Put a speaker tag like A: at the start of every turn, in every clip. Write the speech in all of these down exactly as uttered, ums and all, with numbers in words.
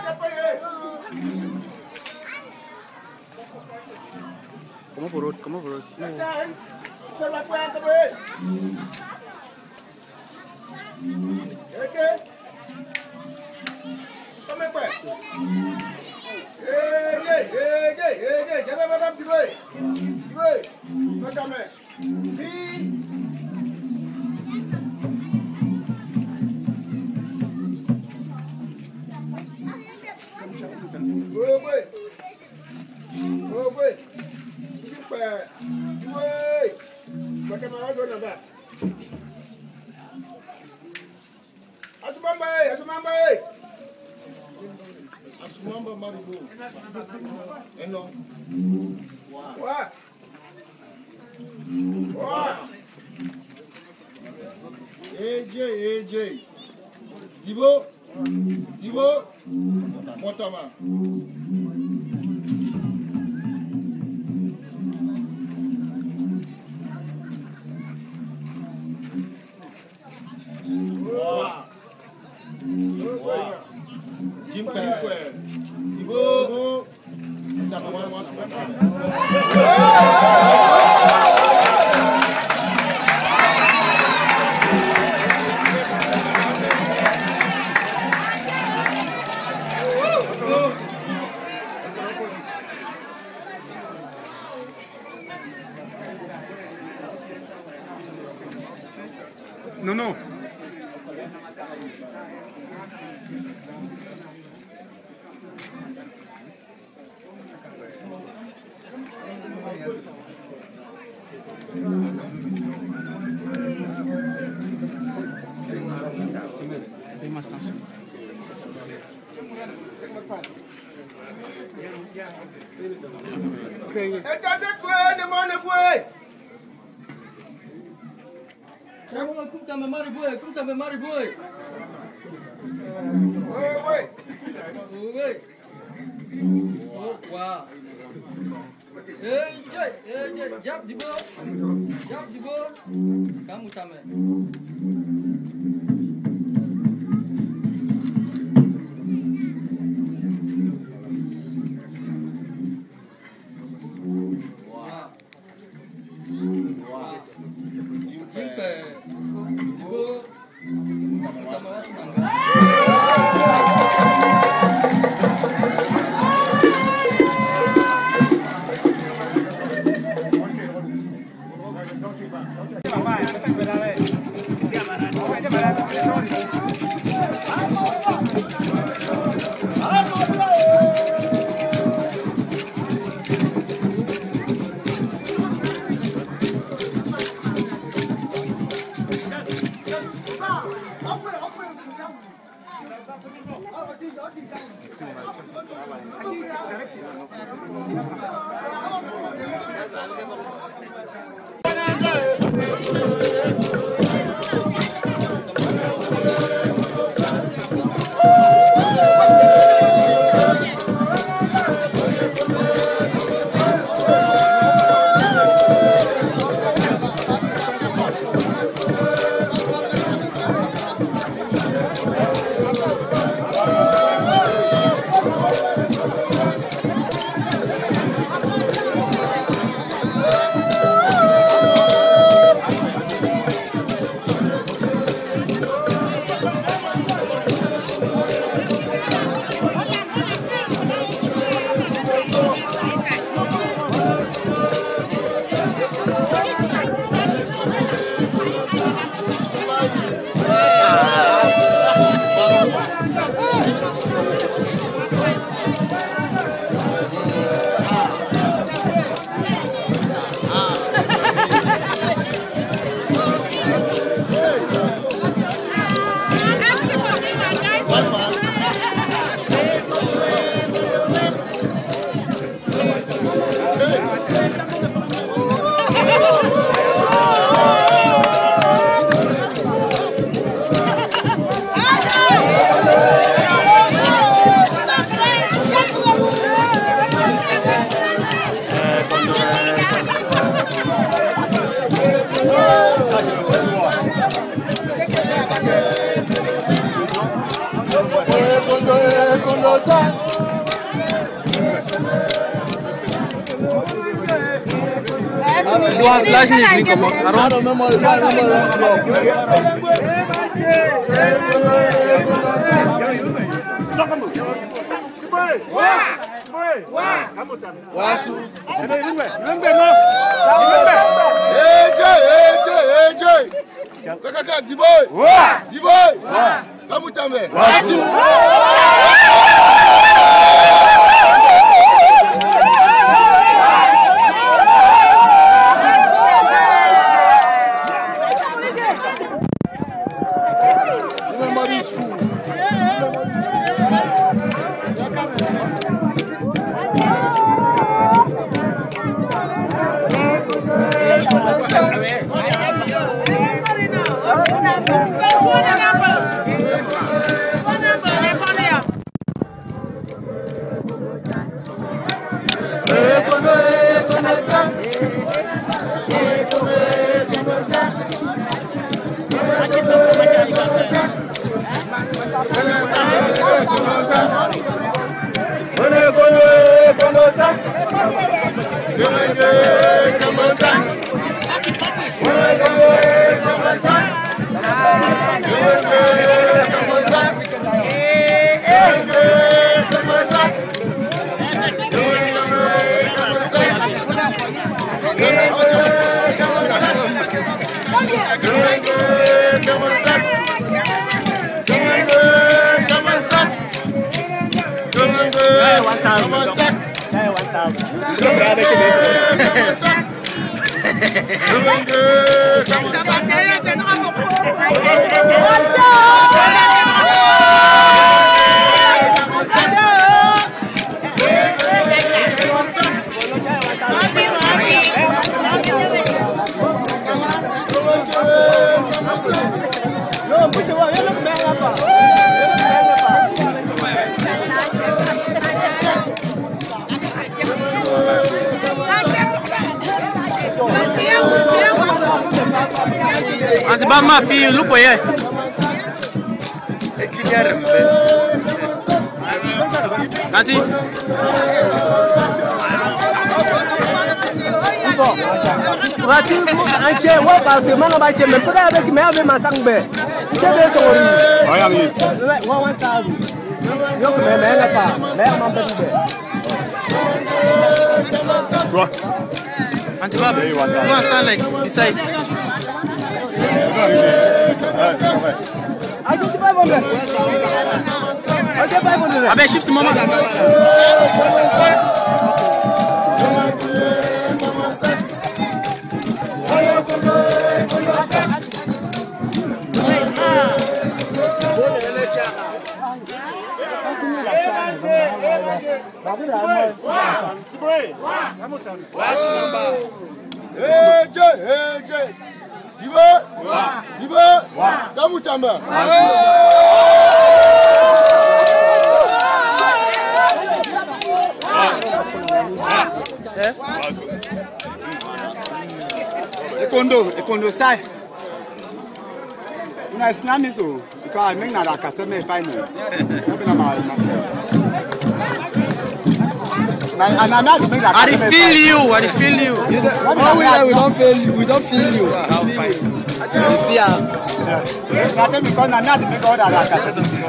A: Como burut, como burut.
B: Coba quen também. Ok? Como é que é? Ei, ei, ei, ei, ei, já vai mandar de boi. De boi. Vai também. E Oi, oi. Oi, oi. Oi. Oi. Pakai mau zona ba? Asumamba, asumamba.
C: Asumamba maribu. Eno.
B: Wah. Wah.
C: A J, A J. Dibo. Dibo. Motama. Wow. Wow. Jimpe. Dibo. Jangan masuk masuk.
A: No, no. Tem más tensión.
B: Entonces, pues, de mano fue.
D: Kamu kum tambah mari boy, kum tambah mari boy.
B: Oi, oi.
D: Oi. Oh, wah. Eh, jai, eh, jai, jap di bawah. Jap di bawah. Kamu tambah. Wah. Wah. Jimpe. Tu dois flasher les gris comment? Anti ba ma fi look for here. Anti.
E: Rati anche wa ba ke manga ba che me pada avec me avec ma sangbe. Che be so ri.
A: Oya mi.
E: Wa wa ta. Yo ke me me na ta. Me ma ba be.
A: Toi.
D: Anti ba. Go stand like beside.
E: I just buy one. I just buy one.
D: Abe shift mama.
A: Ekondo, ekondo sai. Una snami so, because I make na la kaseme final. Na ma na. Na na make la.
D: I feel you, I feel you.
E: Oh we we don't feel you, we don't feel you. You see am.
A: Na tell me because na na make all la kaseme.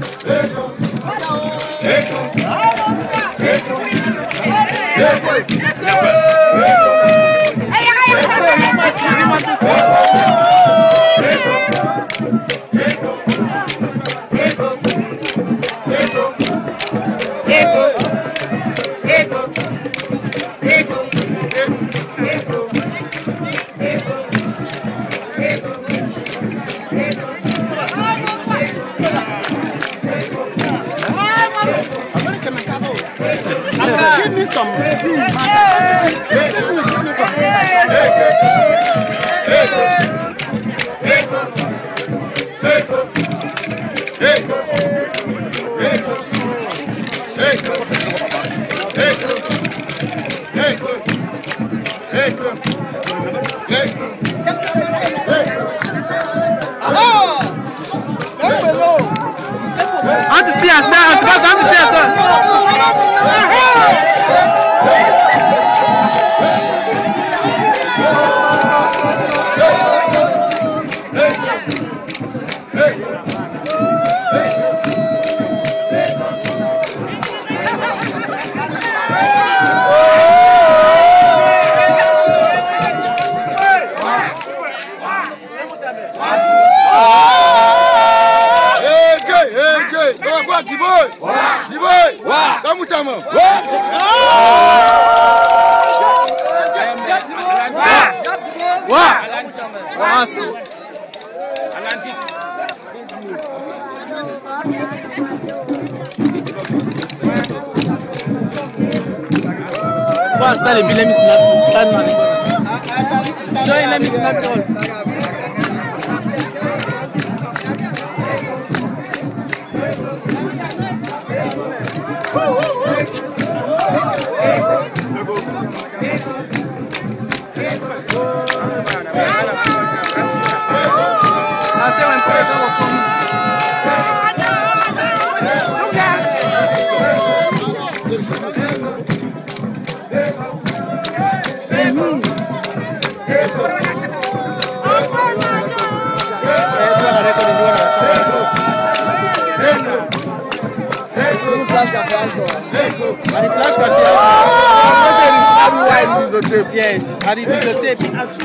A: Give me some.
D: I want to see us now. I want to see us.
B: Kamutama.
D: Wah. Wasu.
E: Wah, start let me snap. Stand man. Join, let me snap all. Yes, I did videotape.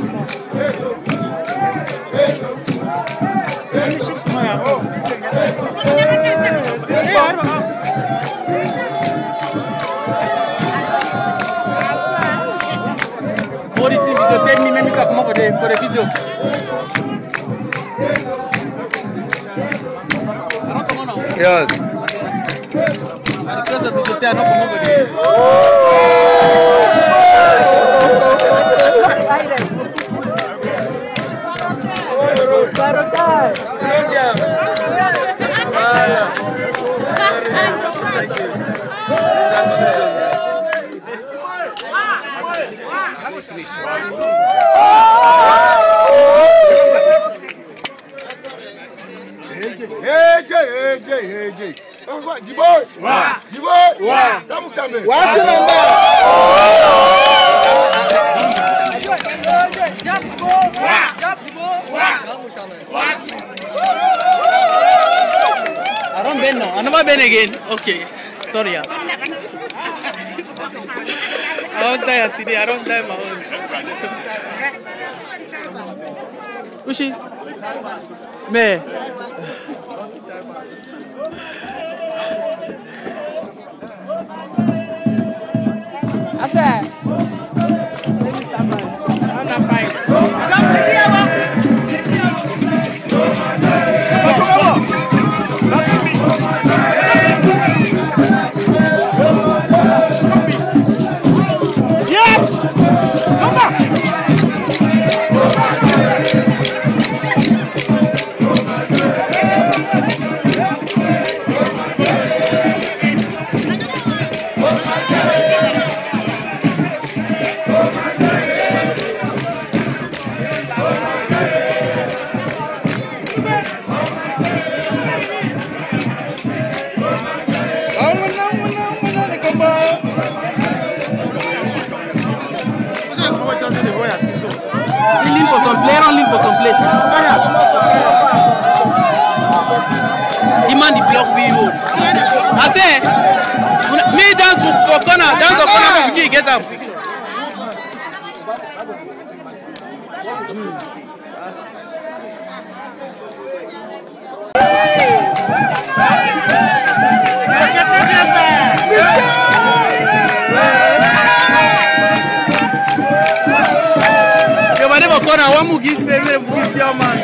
E: All the team videotape me, make me come up for the for the video. I don't come on now.
B: Yes.
E: And because of videotape, I don't come over there.
B: Hey, Jay, hey, Jay, hey, Jay. Jibo, wa, Jibo, wa, kamu kambe. Wasu namba.
E: I don't bend now. I never bend again. Okay. Sorry. Yeah. I don't die today. I don't die my own. Ushi. Me. Asa. I'm not fine. Lean for some player, lean for some place. Demand the block we hold. I say, me dance for corner, dance for corner, we get them. Corner, one more gives me, one more gives your man.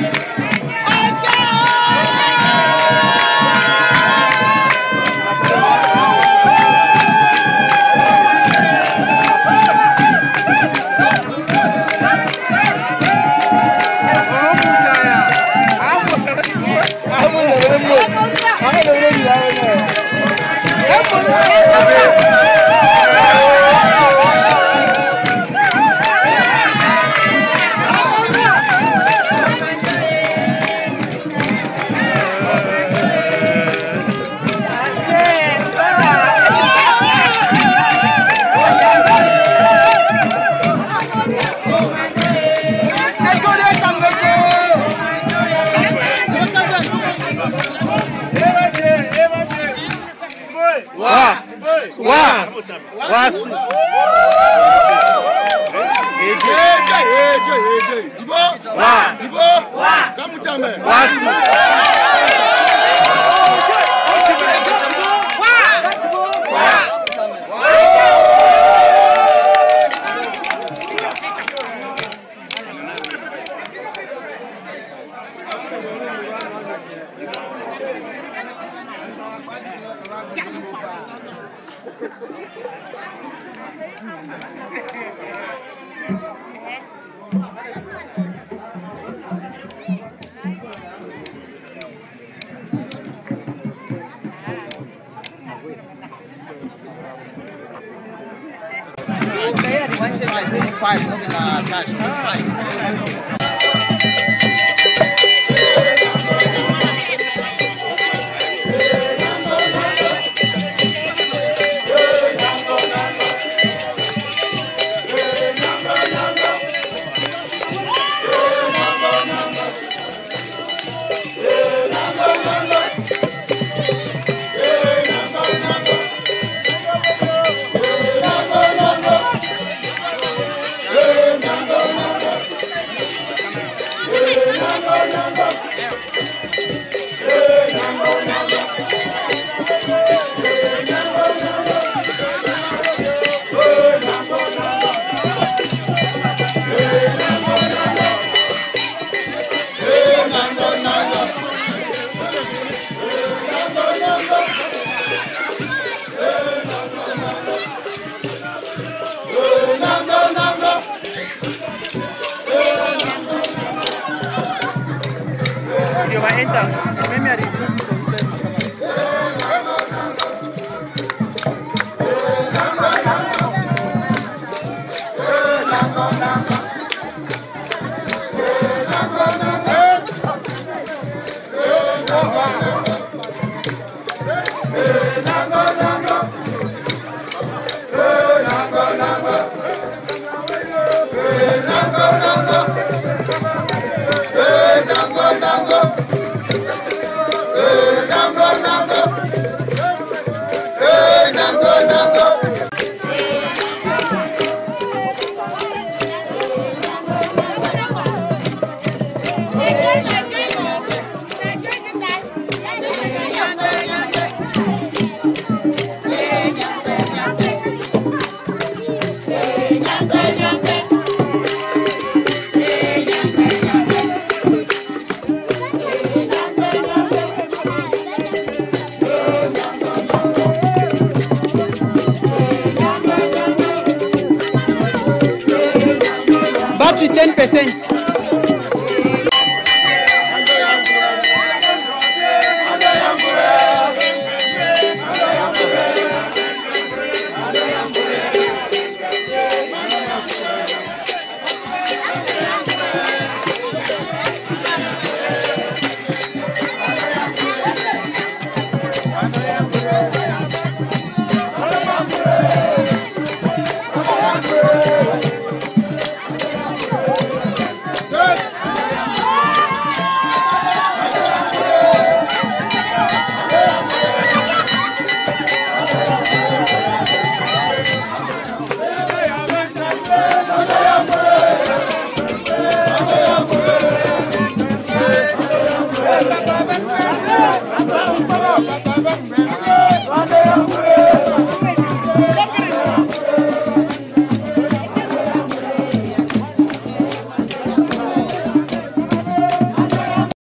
E: Wasu.
B: Eje, eje, eje, eje. Jibo, wa, Jibo, wa, kamu chame.
E: Wasu.
B: Wa, wa.
C: Five, okay, uh, cash. Five.
E: Video va a entrar.